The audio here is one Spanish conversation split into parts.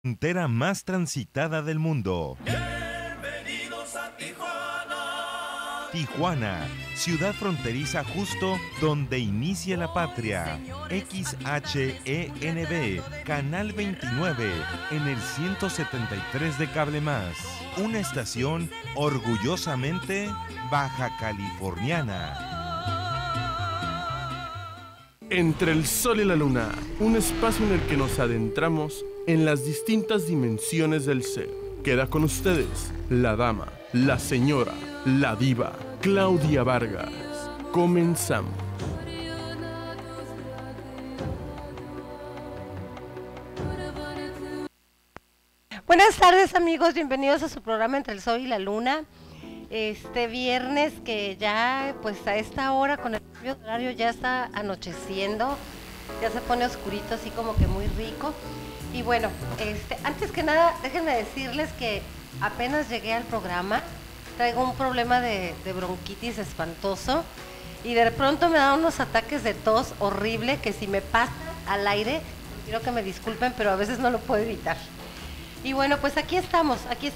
Frontera más transitada del mundo. Bienvenidos a Tijuana. Tijuana, ciudad fronteriza justo donde inicia la patria. XHENB, Canal 29, en el 173 de Cable Más. Una estación orgullosamente baja californiana. Entre el sol y la luna, un espacio en el que nos adentramos en las distintas dimensiones del ser. Queda con ustedes la dama, la señora, la diva, Claudia Vargas. Comenzamos. Buenas tardes, amigos, bienvenidos a su programa Entre el Sol y la Luna. Este viernes que ya pues a esta hora con el cambio de horario ya está anocheciendo, ya se pone oscurito, así como que muy rico. Y bueno, antes que nada déjenme decirles que apenas llegué al programa, traigo un problema de bronquitis espantoso y de pronto me dan unos ataques de tos horrible que si me pasa al aire, quiero que me disculpen, pero a veces no lo puedo evitar. Y bueno, pues aquí estamos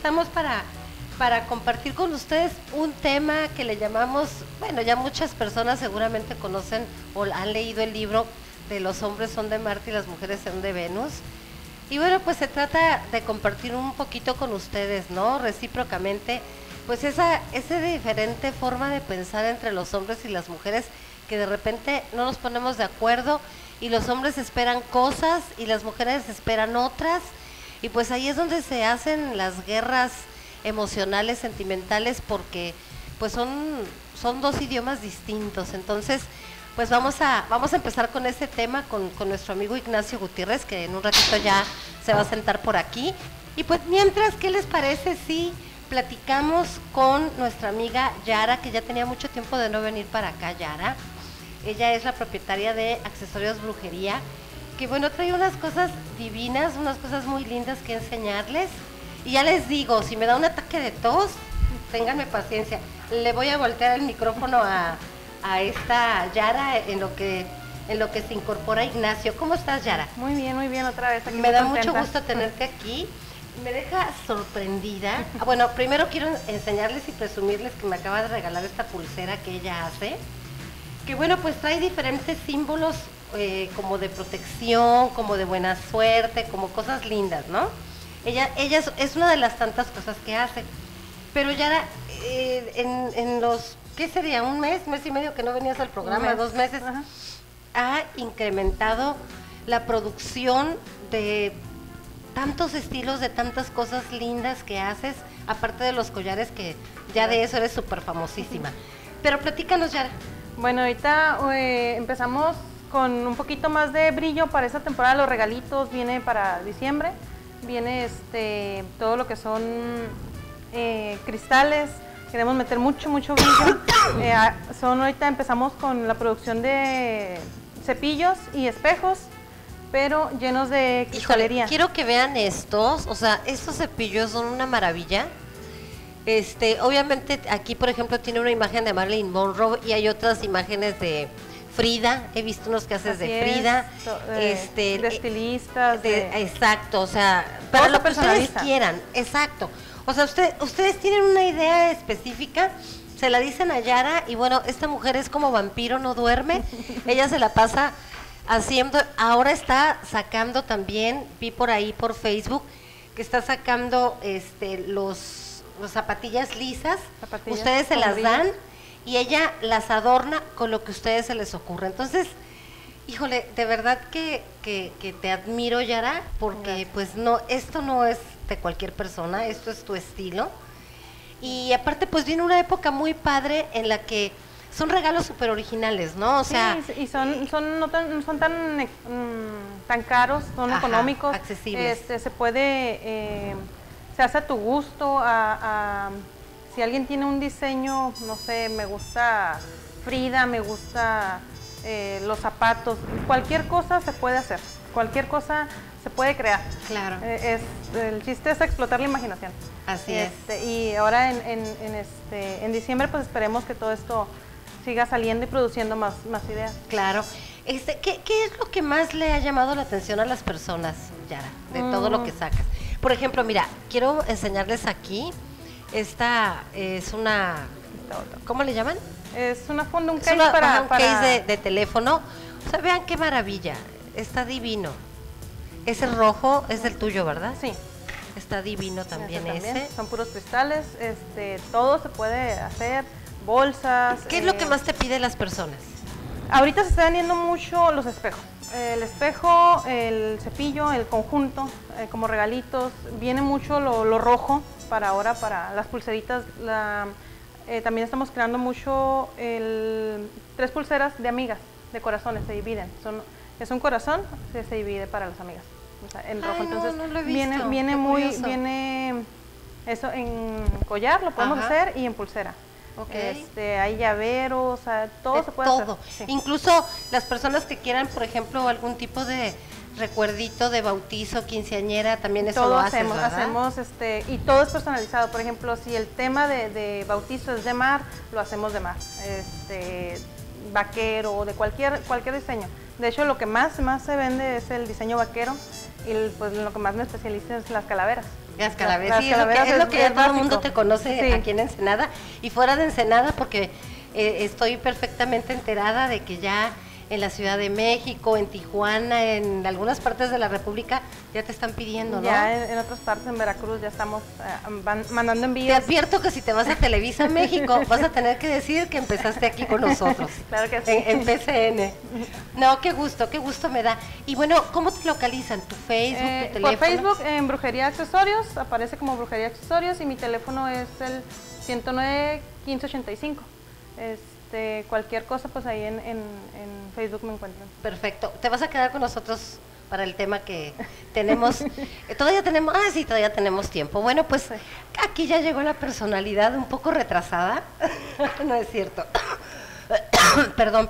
para compartir con ustedes un tema que le llamamos, bueno, ya muchas personas seguramente conocen o han leído el libro de Los hombres son de Marte y las mujeres son de Venus. Y bueno, pues se trata de compartir un poquito con ustedes, ¿no? Recíprocamente, pues esa diferente forma de pensar entre los hombres y las mujeres, que de repente no nos ponemos de acuerdo y los hombres esperan cosas y las mujeres esperan otras. Y pues ahí es donde se hacen las guerras emocionales, sentimentales, porque pues son dos idiomas distintos. Entonces, pues vamos a empezar con este tema con nuestro amigo Ignacio Gutiérrez, que en un ratito ya se va a sentar por aquí. Y pues mientras, ¿qué les parece si platicamos con nuestra amiga Yara, que ya tenía mucho tiempo de no venir para acá? Yara, ella es la propietaria de Accesorios Brujería, que bueno, trae unas cosas divinas, unas cosas muy lindas que enseñarles. Y ya les digo, si me da un ataque de tos, ténganme paciencia. Le voy a voltear el micrófono a esta Yara en lo que se incorpora Ignacio. ¿Cómo estás, Yara? Muy bien, otra vez aquí. Me da mucho gusto tenerte aquí. Me deja sorprendida. Bueno, primero quiero enseñarles y presumirles que me acaba de regalar esta pulsera que ella hace. Que bueno, pues trae diferentes símbolos como de protección, como de buena suerte, como cosas lindas, ¿no? Ella es una de las tantas cosas que hace. Pero Yara, en los, ¿qué sería? ¿Un mes y medio que no venías al programa? 2 meses. Ajá. Ha incrementado la producción de tantos estilos, de tantas cosas lindas que haces, aparte de los collares, que ya de eso eres súper famosísima. Pero platícanos, Yara. Bueno, ahorita empezamos con un poquito más de brillo para esta temporada. Los regalitos viene para diciembre. Viene todo lo que son cristales. Queremos meter mucho brillo. Ahorita empezamos con la producción de cepillos y espejos, pero llenos de cristalería. Híjole, quiero que vean estos, o sea, estos cepillos son una maravilla. Obviamente aquí, por ejemplo, tiene una imagen de Marilyn Monroe y hay otras imágenes de Frida. He visto unos que haces de Frida, de estilistas, exacto, o sea, para lo que ustedes quieran, exacto. O sea, ustedes tienen una idea específica, se la dicen a Yara y bueno, esta mujer es como vampiro, no duerme. Ella se la pasa haciendo, ahora está sacando también, vi por ahí por Facebook, que está sacando los zapatillas lisas, ustedes se las dan y ella las adorna con lo que a ustedes se les ocurre. Entonces, híjole, de verdad que te admiro, Yara, porque pues no, esto no es de cualquier persona, esto es tu estilo. Y aparte pues viene una época muy padre en la que son regalos súper originales, ¿no? O sea, sí, y no son tan caros, son económicos, accesibles. Se puede, se hace a tu gusto. Si alguien tiene un diseño, no sé, me gusta Frida, me gusta los zapatos, cualquier cosa se puede hacer, cualquier cosa se puede crear. Claro. El chiste es explotar la imaginación. Así es. Y ahora en diciembre pues esperemos que todo esto siga saliendo y produciendo más ideas. Claro. ¿Qué es lo que más le ha llamado la atención a las personas, Yara, de todo lo que sacas? Por ejemplo, mira, quiero enseñarles aquí, esta es una, ¿cómo le llaman? Es una funda, un Es case una- para... ajá, un case de teléfono. O sea, vean qué maravilla, está divino. Ese rojo es el tuyo, ¿verdad? Sí. Está divino también ese. Son puros cristales, todo se puede hacer, bolsas. ¿Qué es lo que más te piden las personas? Ahorita se están vendiendo mucho los espejos. El espejo, el cepillo, el conjunto, como regalitos. Viene mucho lo rojo para ahora, para las pulseritas. También estamos creando mucho 3 pulseras de amigas, de corazones, se dividen. Es un corazón que se divide para las amigas. O sea, en rojo. Ay, no, Entonces no lo he visto, viene qué muy, curioso. viene eso en collar, lo podemos Ajá. hacer, y en pulsera. Ok. Hay llaveros, o sea, todo De se puede todo. hacer. Sí. Incluso las personas que quieran, por ejemplo, algún tipo de recuerdito de bautizo, quinceañera, también eso Todo lo haces, hacemos, ¿verdad? y todo es personalizado. Por ejemplo, si el tema de bautizo es de mar, lo hacemos de mar. Vaquero, de cualquier diseño. De hecho, lo que más se vende es el diseño vaquero, y pues lo que más me especializo es las calaveras. Las calaveras, sí, calaveras es lo que ya todo el básico. mundo te conoce Sí. aquí en Ensenada y fuera de Ensenada, porque estoy perfectamente enterada de que ya en la Ciudad de México, en Tijuana, en algunas partes de la República ya te están pidiendo, ¿no? Ya en otras partes, en Veracruz, ya estamos mandando Te envíos. advierto que si te vas a Televisa México, vas a tener que decir que empezaste aquí con nosotros. Claro que sí. En PCN. No, qué gusto me da. Y bueno, ¿cómo te localizan? ¿Tu Facebook, tu teléfono? Por Facebook, en Brujería Accesorios, aparece como Brujería Accesorios, y mi teléfono es el 109-1585. Cualquier cosa, pues ahí en Facebook me encuentran. Perfecto. Te vas a quedar con nosotros para el tema que tenemos. Todavía tenemos tiempo. Bueno, pues aquí ya llegó la personalidad un poco retrasada. No es cierto. Perdón.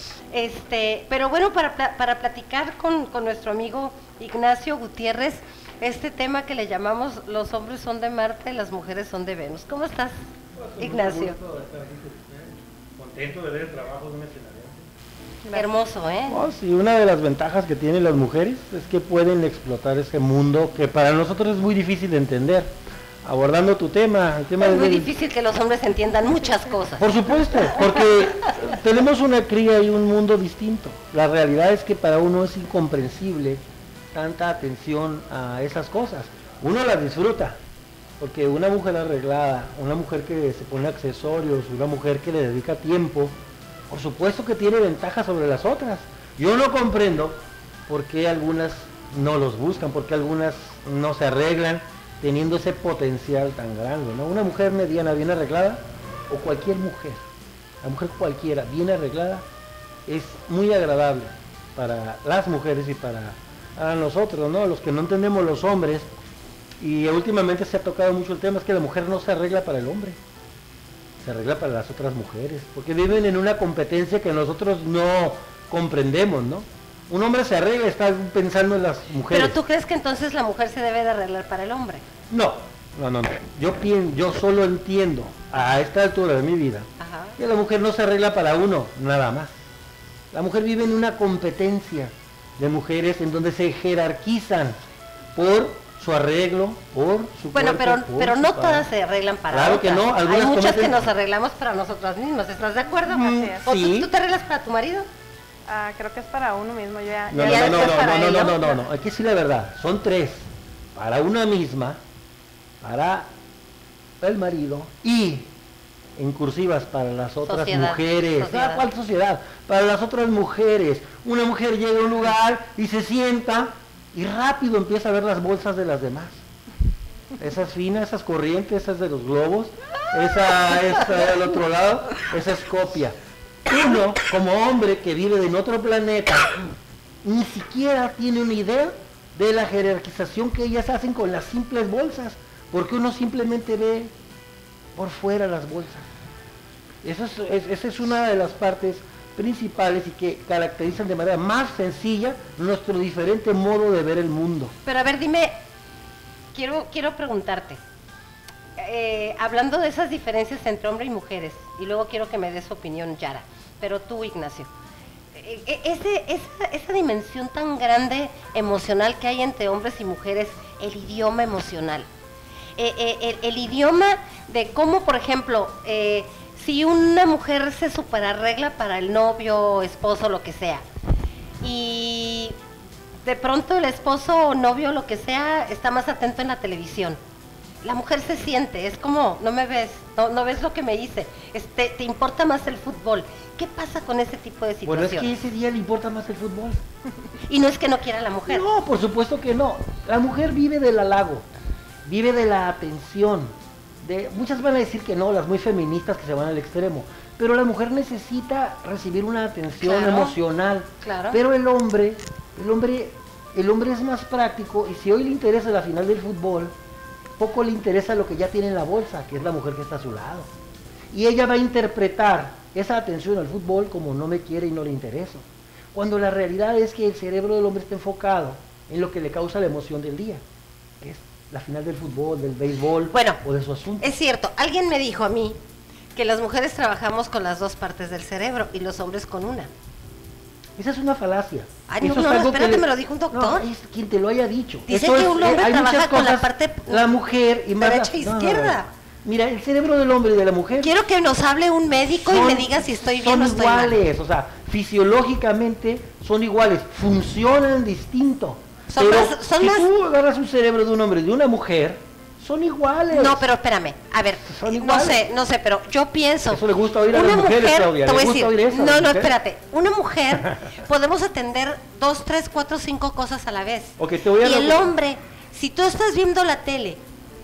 Pero bueno, para platicar con nuestro amigo Ignacio Gutiérrez, este tema que le llamamos los hombres son de Marte, las mujeres son de Venus. ¿Cómo estás, Ignacio? Contento de ver el trabajo de un escenario. Hermoso, ¿eh? Oh, sí, una de las ventajas que tienen las mujeres es que pueden explotar ese mundo que para nosotros es muy difícil de entender. Abordando tu tema, el tema Es muy del- difícil que los hombres entiendan muchas cosas. Por supuesto, porque tenemos una cría y un mundo distinto. La realidad es que para uno es incomprensible tanta atención a esas cosas. Uno las disfruta, porque una mujer arreglada, una mujer que se pone accesorios, una mujer que le dedica tiempo, por supuesto que tiene ventajas sobre las otras. Yo no comprendo por qué algunas no los buscan, por qué algunas no se arreglan teniendo ese potencial tan grande, ¿no? Una mujer mediana, bien arreglada, o cualquier mujer, la mujer cualquiera, bien arreglada, es muy agradable para las mujeres y para nosotros, ¿no? Los que no entendemos los hombres, y últimamente se ha tocado mucho el tema, es que la mujer no se arregla para el hombre, se arregla para las otras mujeres, porque viven en una competencia que nosotros no comprendemos, ¿no? Un hombre se arregla, está pensando en las mujeres. Pero tú crees que entonces la mujer se debe de arreglar para el hombre. No. Yo solo entiendo a esta altura de mi vida Ajá. que la mujer no se arregla para uno, nada más. La mujer vive en una competencia de mujeres en donde se jerarquizan por su arreglo, por su Bueno, cuerpo, por pero su no cara. todas se arreglan para Claro que otras. no, Hay algunas muchas que cometen- nos arreglamos para nosotras mismas, ¿estás de acuerdo? Mm, ¿O sí. tú te arreglas para tu marido? Creo que es para uno mismo. No, Ya después para ello. no, hay que decir la verdad, son 3, para una misma, para el marido y en cursivas para las otras Sociedad, mujeres. sociedad. ¿Cuál sociedad? Para las otras mujeres. Una mujer llega a un lugar y se sienta y rápido empieza a ver las bolsas de las demás. Esas finas, esas corrientes, esas de los globos, esa del otro lado, esa es copia. Uno, como hombre que vive en otro planeta, ni siquiera tiene una idea de la jerarquización que ellas hacen con las simples bolsas, porque uno simplemente ve por fuera las bolsas. Esa es una de las partes principales y que caracterizan de manera más sencilla nuestro diferente modo de ver el mundo. Pero a ver, dime, quiero preguntarte, hablando de esas diferencias entre hombres y mujeres, y luego quiero que me des opinión, Yara, pero tú, Ignacio, esa dimensión tan grande emocional que hay entre hombres y mujeres, el idioma emocional. El idioma de cómo, por ejemplo, si una mujer se superarregla para el novio, esposo, lo que sea, y de pronto el esposo o novio, lo que sea, está más atento en la televisión. La mujer se siente, es como, no me ves, no ves lo que me hice, te importa más el fútbol. ¿Qué pasa con ese tipo de situaciones? Bueno, es que ese día le importa más el fútbol. Y no es que no quiera la mujer. No, por supuesto que no. La mujer vive del halago, vive de la atención. Muchas van a decir que no, las muy feministas que se van al extremo, pero la mujer necesita recibir una atención emocional. Claro. Pero el hombre es más práctico, y si hoy le interesa la final del fútbol, poco le interesa lo que ya tiene en la bolsa, que es la mujer que está a su lado. Y ella va a interpretar esa atención al fútbol como no me quiere y no le intereso. Cuando la realidad es que el cerebro del hombre está enfocado en lo que le causa la emoción del día, que es la final del fútbol, del béisbol, o de su asunto. Es cierto, alguien me dijo a mí que las mujeres trabajamos con las dos partes del cerebro y los hombres con una. Esa es una falacia. Ay, no, espérate, me lo dijo un doctor. No, es quien te lo haya dicho. Dice que un hombre trabaja con la parte la mujer y más derecha e izquierda. Mira, el cerebro del hombre y de la mujer. Quiero que nos hable un médico y me diga si estoy bien o estoy mal. Son iguales, o sea, fisiológicamente son iguales, funcionan distinto. Son si tú agarras un cerebro de un hombre y de una mujer, son iguales. No, pero espérame, a ver, no sé, pero yo pienso. Eso le gusta oír a las mujeres, Claudia. Te voy a decir, no, espérate. Una mujer podemos atender 2, 3, 4, 5 cosas a la vez. Okay, te voy a el hombre, si tú estás viendo la tele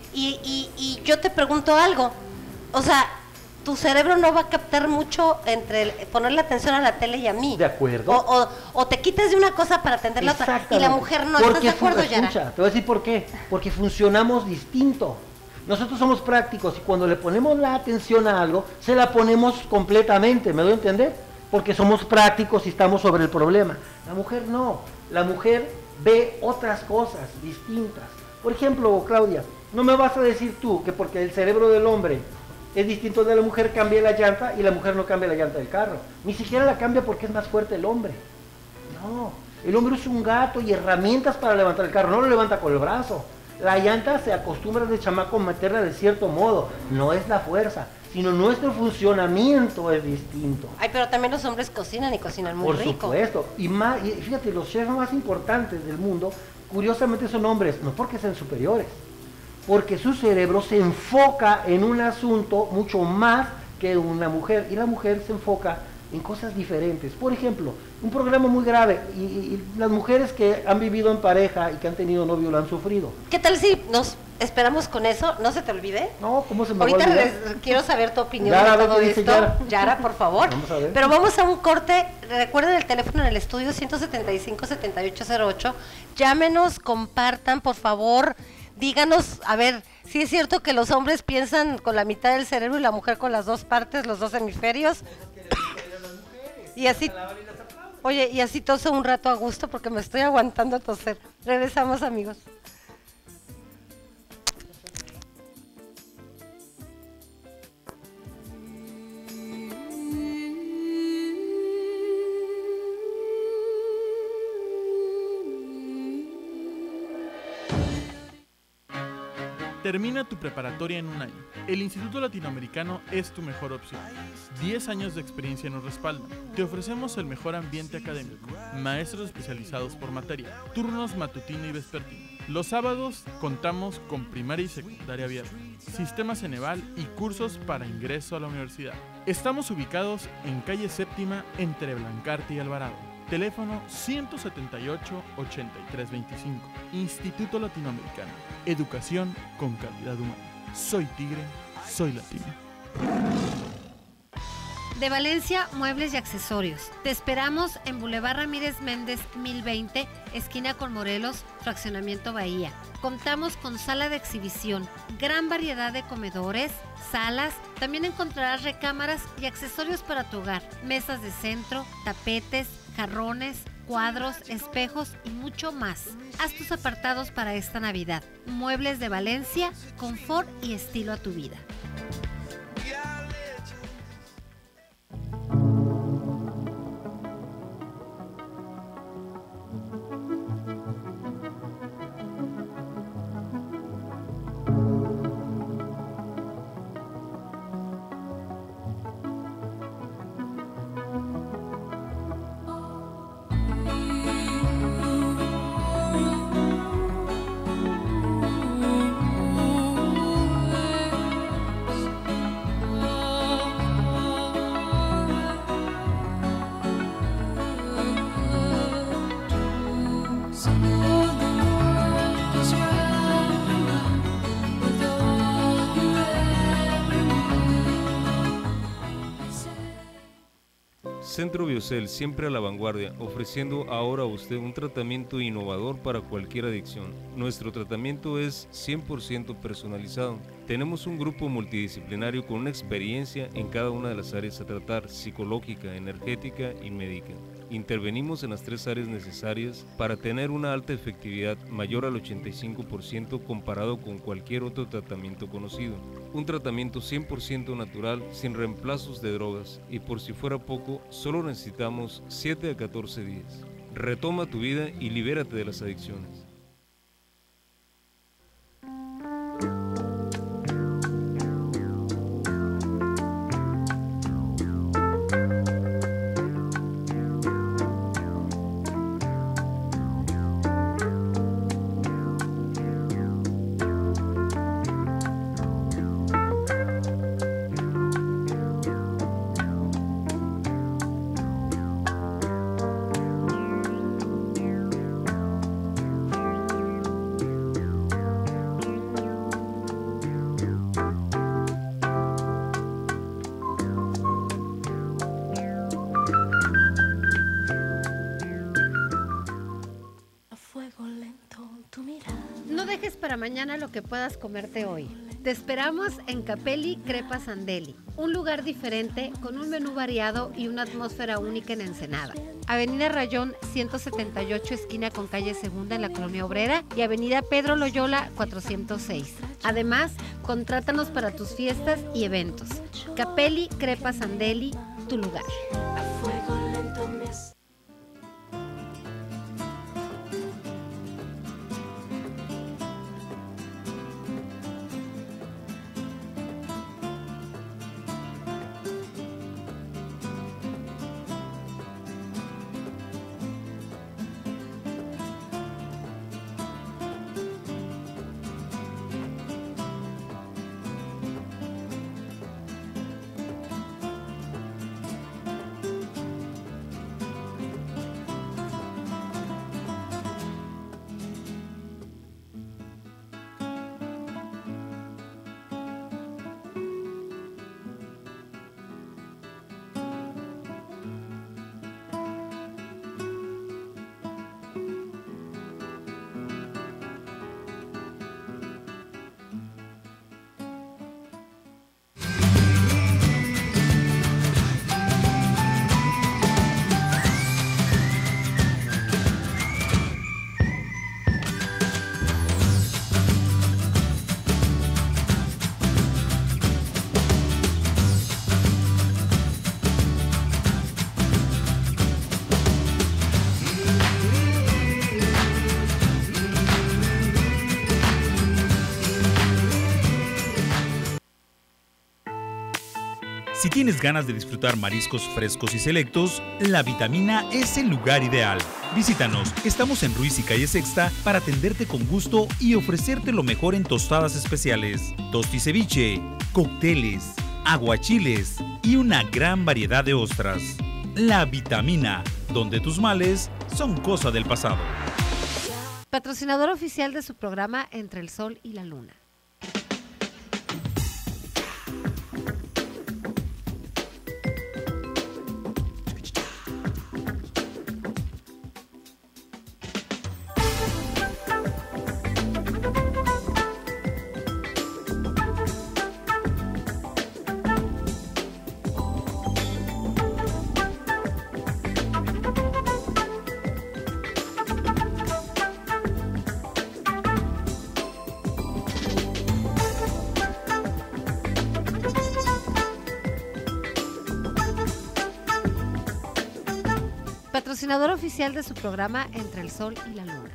y yo te pregunto algo, o sea, tu cerebro no va a captar mucho entre ponerle atención a la tele y a mí. De acuerdo. O te quitas de una cosa para atender la otra. Y la mujer no. ¿Estás de acuerdo, Yara? Escucha, te voy a decir por qué. Porque funcionamos distinto. Nosotros somos prácticos y cuando le ponemos la atención a algo, se la ponemos completamente, ¿me doy a entender? Porque somos prácticos y estamos sobre el problema. La mujer no. La mujer ve otras cosas distintas. Por ejemplo, Claudia, no me vas a decir tú que porque el cerebro del hombre es distinto de la mujer, cambia la llanta y la mujer no cambia la llanta del carro. Ni siquiera la cambia porque es más fuerte el hombre. No, el hombre usa un gato y herramientas para levantar el carro, no lo levanta con el brazo. La llanta se acostumbra de chamaco a meterla de cierto modo, no es la fuerza, sino nuestro funcionamiento es distinto. Ay, pero también los hombres cocinan y cocinan muy rico. Por supuesto, y fíjate, los chefs más importantes del mundo, curiosamente son hombres, no porque sean superiores, porque su cerebro se enfoca en un asunto mucho más que una mujer, y la mujer se enfoca en cosas diferentes. Por ejemplo, un programa muy grave, y las mujeres que han vivido en pareja y que han tenido novio lo han sufrido. ¿Qué tal si nos esperamos con eso? ¿No se te olvide? No, ¿cómo se me va a olvidar? Ahorita quiero saber tu opinión Yara, de todo dice esto. Yara, por favor. Vamos a ver. Pero vamos a un corte. Recuerden el teléfono en el estudio 175-7808. Llámenos, compartan, por favor. Díganos, a ver, si es cierto que los hombres piensan con la mitad del cerebro y la mujer con las dos partes, los dos hemisferios. Y así, oye, y así toso un rato a gusto porque me estoy aguantando toser. Regresamos, amigos. Termina tu preparatoria en un año. El Instituto Latinoamericano es tu mejor opción. 10 años de experiencia nos respaldan. Te ofrecemos el mejor ambiente académico, maestros especializados por materia, turnos matutino y vespertino. Los sábados contamos con primaria y secundaria abierta, sistema Ceneval y cursos para ingreso a la universidad. Estamos ubicados en calle Séptima entre Blancarte y Alvarado. Teléfono 178-8325. Instituto Latinoamericano. Educación con calidad humana. Soy tigre, soy latino. De Valencia, muebles y accesorios. Te esperamos en Boulevard Ramírez Méndez 1020, esquina con Morelos, fraccionamiento Bahía. Contamos con sala de exhibición, gran variedad de comedores, salas, también encontrarás recámaras y accesorios para tu hogar, mesas de centro, tapetes, jarrones, cuadros, espejos y mucho más. Haz tus apartados para esta Navidad. Muebles de Valencia, confort y estilo a tu vida. Centro Biocel, siempre a la vanguardia, ofreciendo ahora a usted un tratamiento innovador para cualquier adicción. Nuestro tratamiento es 100% personalizado. Tenemos un grupo multidisciplinario con una experiencia en cada una de las áreas a tratar: psicológica, energética y médica. Intervenimos en las 3 áreas necesarias para tener una alta efectividad mayor al 85% comparado con cualquier otro tratamiento conocido. Un tratamiento 100% natural, sin reemplazos de drogas, y por si fuera poco, solo necesitamos 7 a 14 días. Retoma tu vida y libérate de las adicciones. No dejes para mañana lo que puedas comerte hoy. Te esperamos en Capelli Crepas Andeli, un lugar diferente con un menú variado y una atmósfera única en Ensenada. Avenida Rayón 178, esquina con calle Segunda en la Colonia Obrera, y Avenida Pedro Loyola 406. Además, contrátanos para tus fiestas y eventos. Capelli Crepas Andeli, tu lugar. Si tienes ganas de disfrutar mariscos frescos y selectos, La Vitamina es el lugar ideal. Visítanos, estamos en Ruiz y Calle Sexta para atenderte con gusto y ofrecerte lo mejor en tostadas especiales, tosti ceviche, cócteles, aguachiles y una gran variedad de ostras. La Vitamina, donde tus males son cosa del pasado. Patrocinador oficial de su programa Entre el Sol y la Luna. Patrocinador oficial de su programa Entre el Sol y la Luna.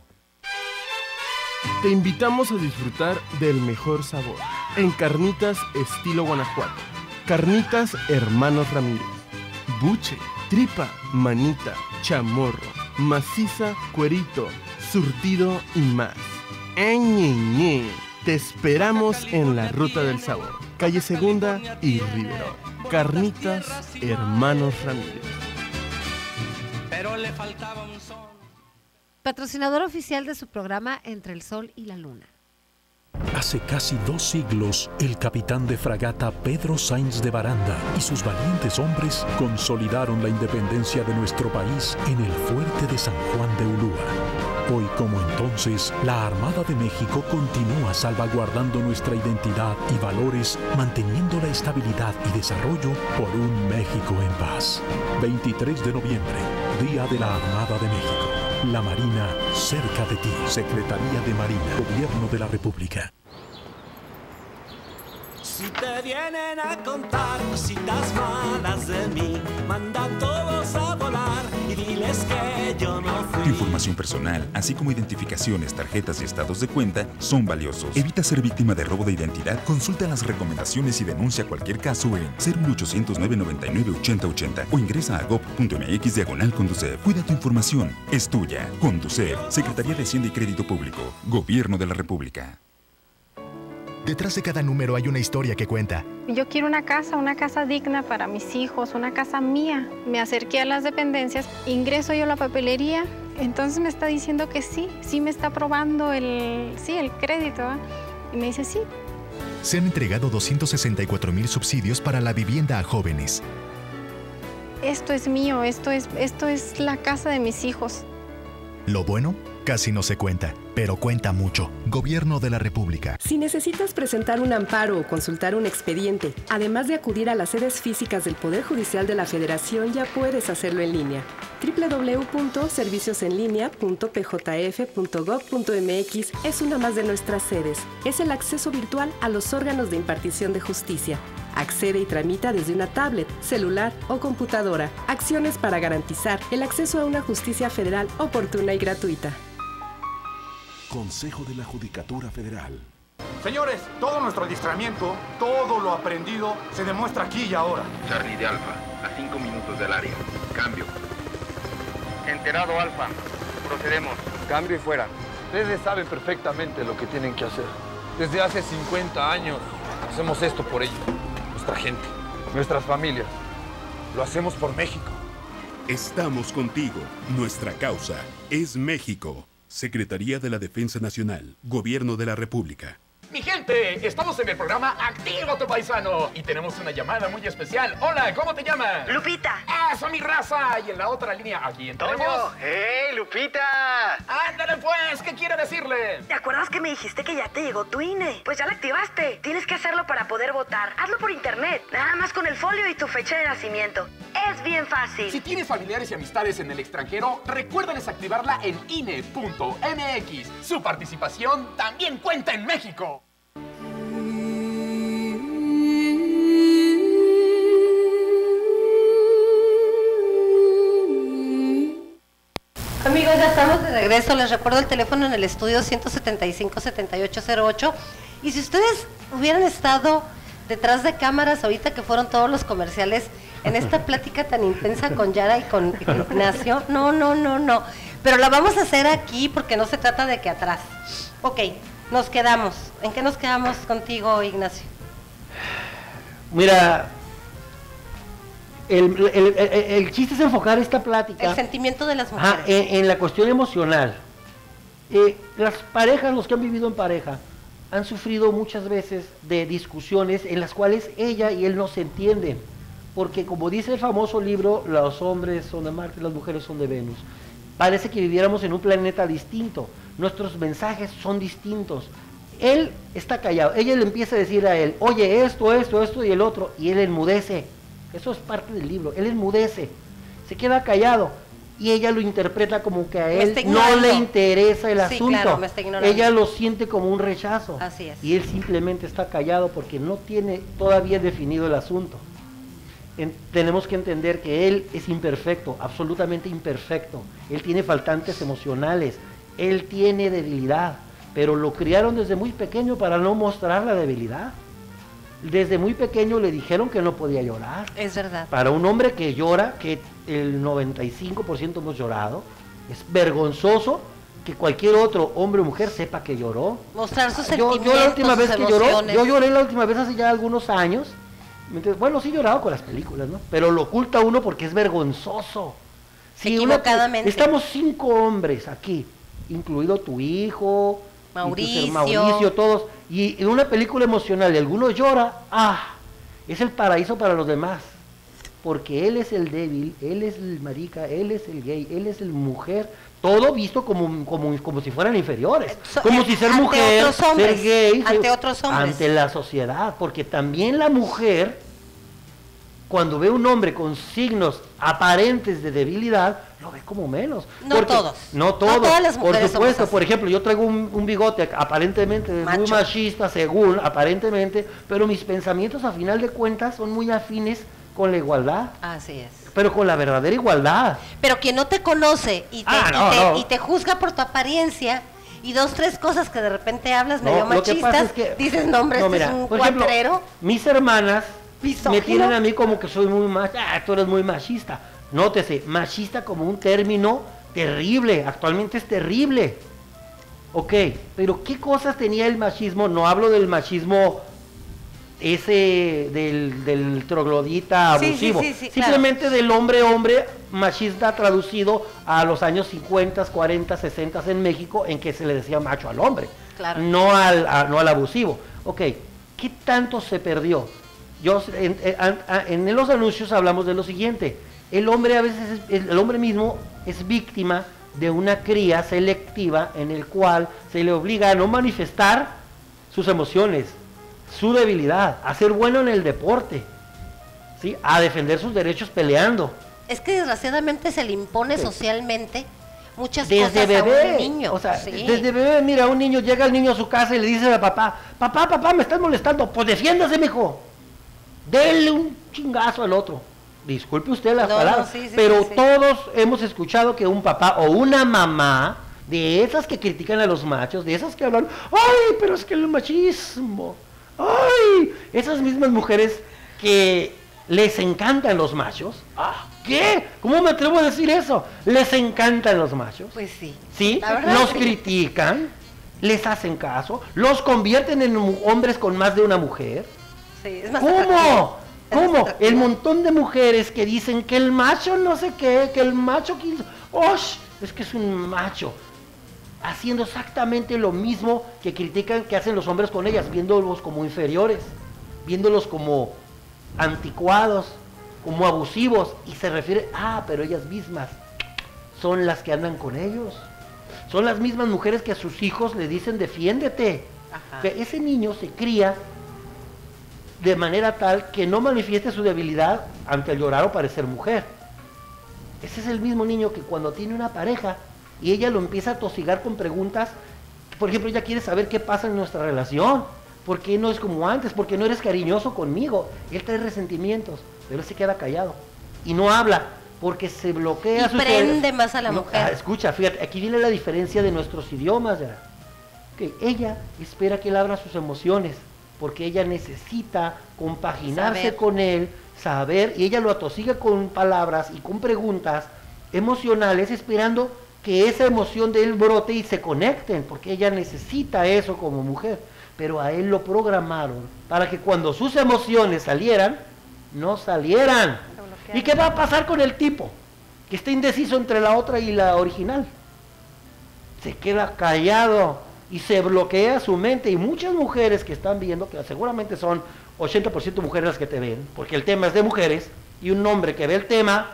Te invitamos a disfrutar del mejor sabor en Carnitas Estilo Guanajuato. Carnitas Hermanos Ramírez. Buche, tripa, manita, chamorro, maciza, cuerito, surtido y más. ¡Ñe! Te esperamos en la Ruta del Sabor, calle Segunda y Rivero. Carnitas Hermanos Ramírez. Pero le faltaba un son. Patrocinador oficial de su programa Entre el Sol y la Luna. Hace casi 2 siglos, el capitán de fragata Pedro Sáinz de Baranda y sus valientes hombres consolidaron la independencia de nuestro país en el fuerte de San Juan de Ulúa. Hoy como entonces, la Armada de México continúa salvaguardando nuestra identidad y valores, manteniendo la estabilidad y desarrollo por un México en paz. 23 de noviembre, Día de la Armada de México. La Marina cerca de ti. Secretaría de Marina, Gobierno de la República. Si te vienen a contar cositas malas de mí, manda a todos a volar y diles que yo no fui. Tu información personal, así como identificaciones, tarjetas y estados de cuenta, son valiosos. Evita ser víctima de robo de identidad. Consulta las recomendaciones y denuncia cualquier caso en 01800 999 8080 o ingresa a gov.mx/Conducef. Cuida tu información, es tuya. Conducef, Secretaría de Hacienda y Crédito Público, Gobierno de la República. Detrás de cada número hay una historia que cuenta. Yo quiero una casa digna para mis hijos, una casa mía. Me acerqué a las dependencias, ingreso yo a la papelería, entonces me está diciendo que sí me está aprobando el crédito. Y me dice sí. Se han entregado 264,000 subsidios para la vivienda a jóvenes. Esto es mío, esto es la casa de mis hijos. Lo bueno casi no se cuenta, pero cuenta mucho. Gobierno de la República. Si necesitas presentar un amparo o consultar un expediente, además de acudir a las sedes físicas del Poder Judicial de la Federación, ya puedes hacerlo en línea. www.serviciosenlinea.pjf.gov.mx es una más de nuestras sedes. Es el acceso virtual a los órganos de impartición de justicia. Accede y tramita desde una tablet, celular o computadora. Acciones para garantizar el acceso a una justicia federal oportuna y gratuita. Consejo de la Judicatura Federal. Señores, todo nuestro adiestramiento, todo lo aprendido, se demuestra aquí y ahora. Charlie de Alfa, a 5 minutos del área. Cambio. Enterado Alfa, procedemos. Cambio y fuera. Ustedes saben perfectamente lo que tienen que hacer. Desde hace 50 años hacemos esto por ellos. Nuestra gente, nuestras familias. Lo hacemos por México. Estamos contigo. Nuestra causa es México. Secretaría de la Defensa Nacional, Gobierno de la República. Mi gente, estamos en el programa Activa tu Paisano y tenemos una llamada muy especial. Hola, ¿cómo te llamas? Lupita. ¡Eso, mi raza! Y en la otra línea, aquí entramos. ¡Toño! ¡Hey, Lupita! ¡Ándale pues! ¿Qué quiere decirle? ¿Te acuerdas que me dijiste que ya te llegó tu INE? Pues ya la activaste. Tienes que hacerlo para poder votar. Hazlo por internet, nada más con el folio y tu fecha de nacimiento. Es bien fácil. Si tienes familiares y amistades en el extranjero, recuérdales activarla en INE.mx. Su participación también cuenta en México. Amigos, ya estamos de regreso. Les recuerdo el teléfono en el estudio 175-7808. Y si ustedes hubieran estado detrás de cámaras ahorita que fueron todos los comerciales en esta plática tan intensa con Yara y con Ignacio, no. Pero la vamos a hacer aquí porque no se trata de que atrás. Ok, nos quedamos. ¿En qué nos quedamos contigo, Ignacio? Mira, el chiste es enfocar esta plática. El sentimiento de las mujeres. En la cuestión emocional. Las parejas, los que han vivido en pareja, han sufrido muchas veces de discusiones en las cuales ella y él no se entienden. Porque como dice el famoso libro, los hombres son de Marte, las mujeres son de Venus. Parece que viviéramos en un planeta distinto. Nuestros mensajes son distintos. Él está callado. Ella le empieza a decir a él, oye, esto y el otro. Y él enmudece. Eso es parte del libro. Él enmudece. Se queda callado. Y ella lo interpreta como que a él no le interesa el asunto. Claro, me está ignorando. Ella lo siente como un rechazo. Así es. Y él simplemente está callado porque no tiene todavía definido el asunto. Tenemos que entender que él es imperfecto, absolutamente imperfecto. Él tiene faltantes emocionales, él tiene debilidad, pero lo criaron desde muy pequeño para no mostrar la debilidad. Desde muy pequeño le dijeron que no podía llorar. Es verdad. Para un hombre que llora, que el 95% hemos llorado, es vergonzoso que cualquier otro hombre o mujer sepa que lloró. Mostrar sus sentimientos, yo la última vez que emociones. yo lloré la última vez hace ya algunos años. Bueno, sí he llorado con las películas, ¿no? Pero lo oculta uno porque es vergonzoso. Equivocadamente. Estamos 5 hombres aquí, incluido tu hijo, Mauricio, todos. Y en una película emocional y alguno llora, es el paraíso para los demás. Porque él es el débil, él es el marica, él es el gay, él es el mujer, todo visto como si fueran inferiores. Como si ser mujer, ser gay, ante otros hombres. Ante la sociedad, porque también la mujer, cuando ve un hombre con signos aparentes de debilidad, lo ve como menos. No todos. No todos. No todas las mujeres por supuesto, somos así. por ejemplo, yo traigo un bigote aparentemente muy machista, según, aparentemente, pero mis pensamientos a final de cuentas son muy afines con la igualdad. Así es. Pero con la verdadera igualdad. Pero quien no te conoce y te juzga por tu apariencia y 2, 3 cosas que de repente hablas medio machistas, dices, no hombre, este es un cuatrero. Mis hermanas misógino. Me tienen a mí como que soy muy tú eres muy machista. Nótese, machista como un término terrible, actualmente es terrible. Ok, pero ¿qué cosas tenía el machismo? No hablo del machismo ese del troglodita abusivo, simplemente claro. Del hombre machista traducido a los años 50, 40, 60 en México, en que se le decía macho al hombre, claro. no al abusivo. Ok, ¿qué tanto se perdió? En los anuncios hablamos de lo siguiente: el hombre a veces, el hombre mismo es víctima de una cría selectiva en el cual se le obliga a no manifestar sus emociones, su debilidad, a ser bueno en el deporte, ¿sí? A defender sus derechos peleando. Es que desgraciadamente se le impone socialmente muchas desde cosas bebé, a un niño. O sea, desde bebé, mira, un niño llega al niño a su casa y le dice a papá, me estás molestando, pues defiéndase, mijo. Dele un chingazo al otro. Disculpe usted las palabras, pero todos hemos escuchado que un papá o una mamá, de esas que critican a los machos, de esas que hablan, ay, pero es que el machismo, ay, esas mismas mujeres que les encantan los machos, ¿qué? ¿Cómo me atrevo a decir eso? ¿Les encantan los machos? Pues sí. ¿Sí? Los critican, les hacen caso, los convierten en hombres con más de una mujer. Sí, es más ¿Cómo? ¿Cómo? El montón de mujeres que dicen que el macho no sé qué, que el macho es que es un macho, haciendo exactamente lo mismo que critican que hacen los hombres con ellas, viéndolos como inferiores, viéndolos como anticuados, como abusivos, y se refiere, pero ellas mismas son las que andan con ellos, son las mismas mujeres que a sus hijos le dicen defiéndete. Que ese niño se cría de manera tal que no manifieste su debilidad ante el llorar o parecer mujer. Ese es el mismo niño que cuando tiene una pareja y ella lo empieza a tosigar con preguntas, por ejemplo, ella quiere saber qué pasa en nuestra relación, por qué no es como antes, por qué no eres cariñoso conmigo. Él trae resentimientos, pero él se queda callado y no habla porque se bloquea. Y prende más a la mujer. Escucha, fíjate, aquí viene la diferencia de nuestros idiomas. Ella espera que él abra sus emociones, porque ella necesita compaginarse con él, saber, y ella lo atosiga con palabras y con preguntas emocionales, esperando que esa emoción de él brote y se conecten, porque ella necesita eso como mujer. Pero a él lo programaron para que cuando sus emociones salieran, no salieran. ¿Y qué va a pasar con el tipo que está indeciso entre la otra y la original? Se queda callado y se bloquea su mente, y muchas mujeres que están viendo, que seguramente son 80% mujeres las que te ven, porque el tema es de mujeres, y un hombre que ve el tema,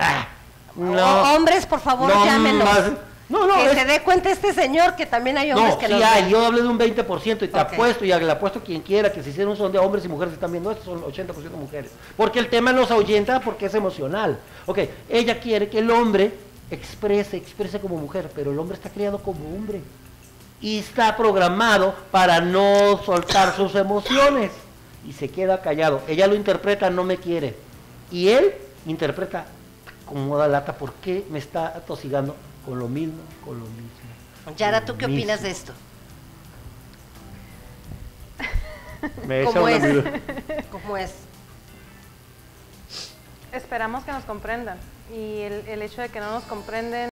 no. Hombres, por favor, llámenos. Que se dé cuenta este señor que también hay hombres que sí hay, yo hablé de un 20% y te apuesto, y le apuesto a quien quiera que si hicieron un son de hombres y mujeres que están viendo esto, son 80% mujeres, porque el tema nos ahuyenta, porque es emocional. Ella quiere que el hombre exprese como mujer, pero el hombre está criado como hombre y está programado para no soltar sus emociones y se queda callado. Ella lo interpreta, no me quiere, y él interpreta como da lata, ¿por qué me está atosigando con lo mismo, Yara, ¿tú qué opinas de esto? ¿Cómo es? Esperamos que nos comprendan, y el hecho de que no nos comprenden